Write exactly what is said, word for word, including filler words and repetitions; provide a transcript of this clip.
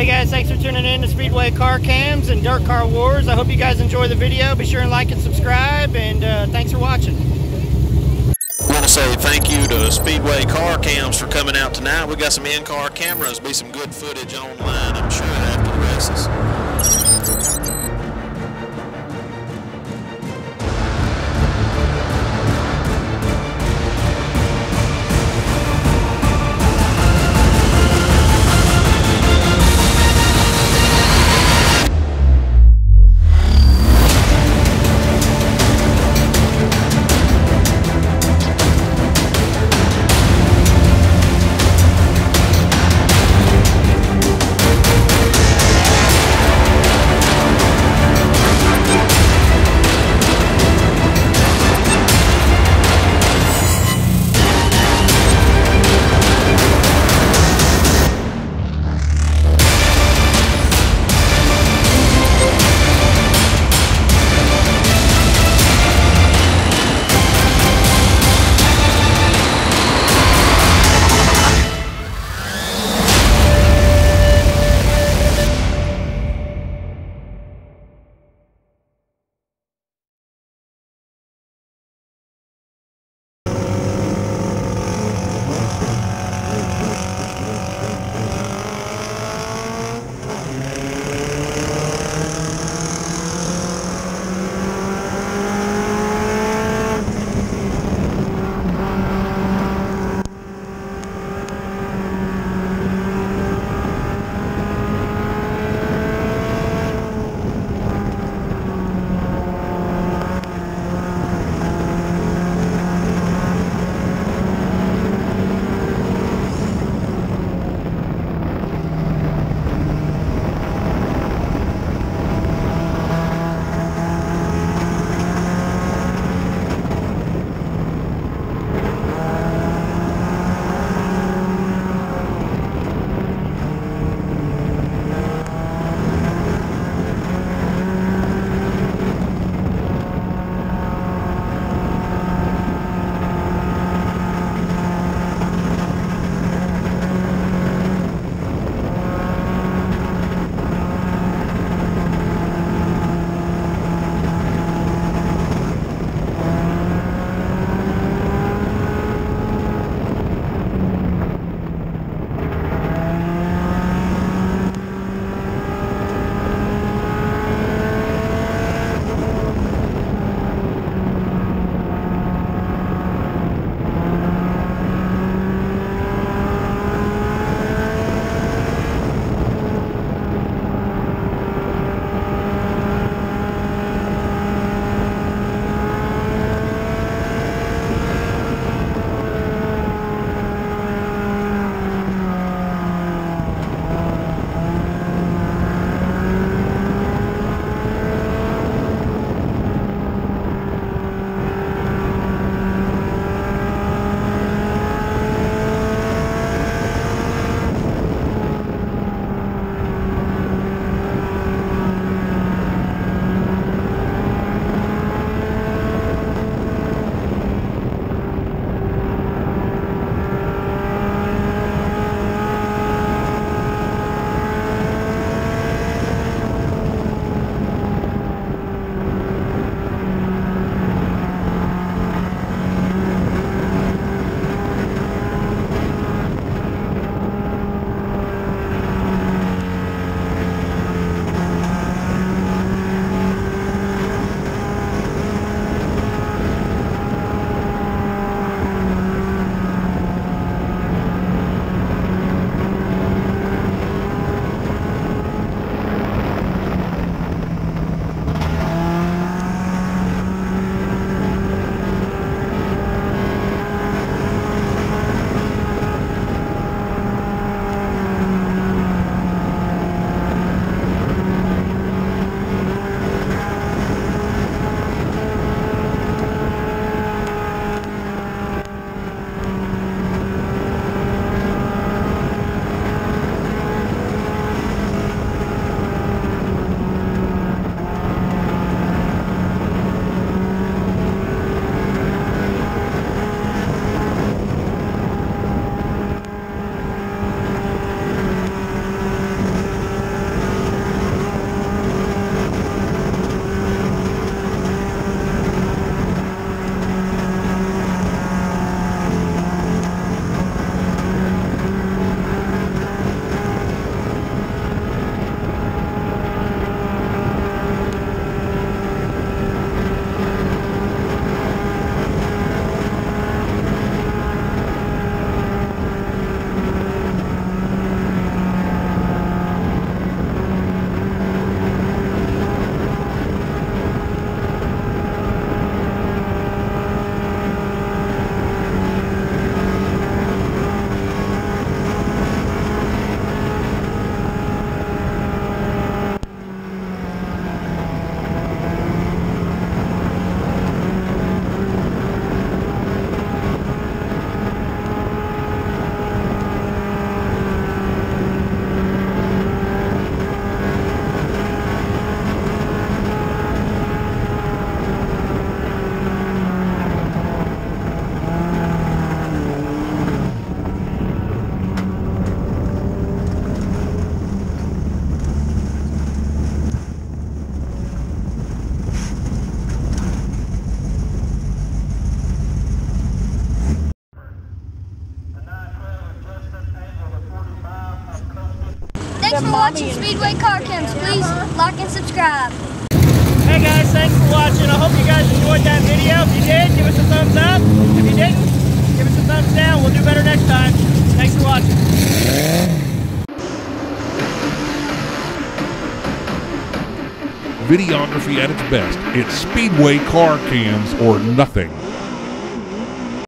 Hey guys, thanks for tuning in to Speedway Car Cams and Dirt Car Wars. I hope you guys enjoy the video. Be sure and like and subscribe, and uh, thanks for watching. I want to say thank you to Speedway Car Cams for coming out tonight. We got some in-car cameras, be some good footage online, I'm sure, after the races. Thanks for watching Speedway Car Cams. Please like and subscribe. Hey guys, thanks for watching. I hope you guys enjoyed that video. If you did, give us a thumbs up. If you didn't, give us a thumbs down. We'll do better next time. Thanks for watching. Videography at its best. It's Speedway Car Cams or nothing.